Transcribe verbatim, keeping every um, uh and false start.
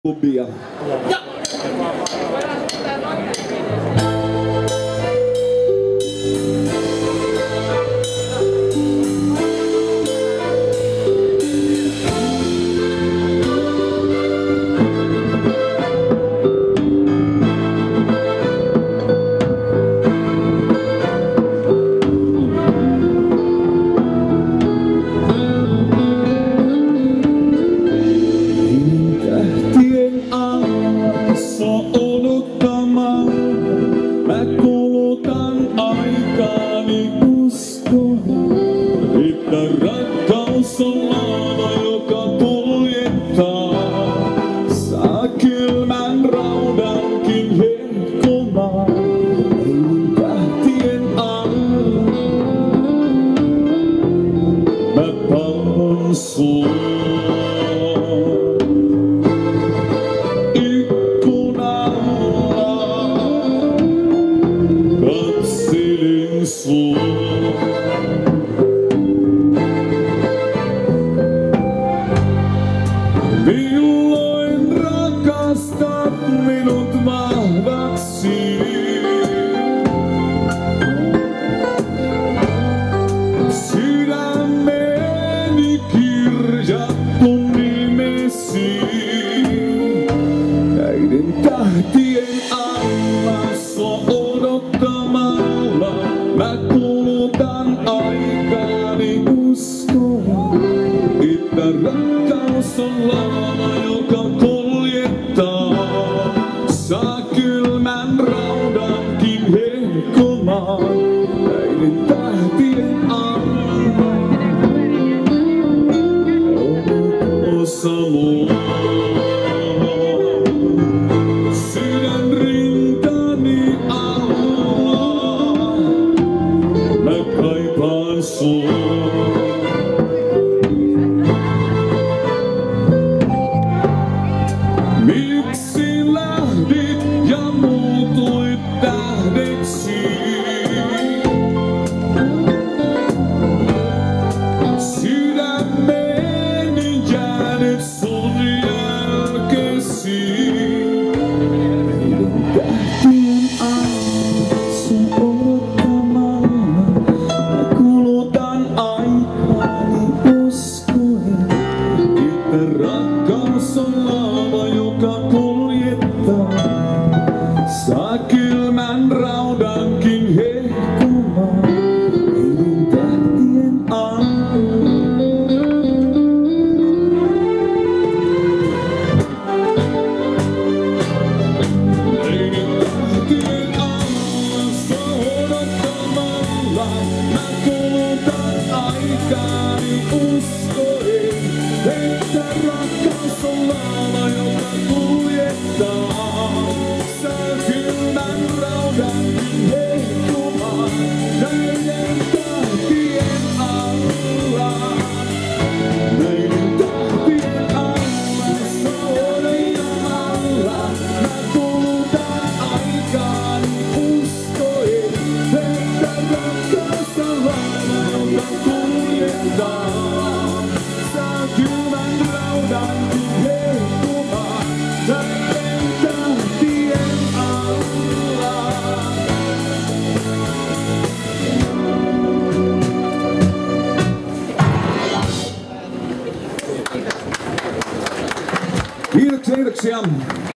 Klubia. Ja. Mä kulutan aikaani uskoon, että rakkaus on laava, joka kuljettaa. Saa kylmän raudankin hehkumaan eilin tähtien alla. Mä palvon sua. Milloin rakastat minut vahvaksi? Sydämeeni kirjattu nimesi. Näiden tähtien alla sua odottamalla mä kulutan aikaani uskoon, että rakkaus on laava, joka kuljettaa. Saa kylmän raudankin hehkumaan näiden tähtien alla. Olet osa mua. Sydän rintani alla. Mä kaipaan sua. Miksi lähdit ja muutuit tähdeksi? Sydämeeni jäänyt sun jälkesi. Näiden tähtien alla sun odottamalla mä kulutan aikaani uskoen, että rakkaus on laava, joka kuljettaa. Saa kylmän raudankin hehkumaan eilin tähtien alla. Eilin tähtien alla sua odottamalla mä kulutan aikaani uskoen, että rakkaus on laava, joka kuljettaa. Saa kylmän raudankin hehkumaan näiden tähtien alla. Näiden tähtien alla sua odottamalla mä kulutan aikaani uskoen, että rakkaus on laava, joka kuljettaa. Saa kylmän raudankin hehkumaan näiden tähtien alla. Kiitoksia, kiitoksia.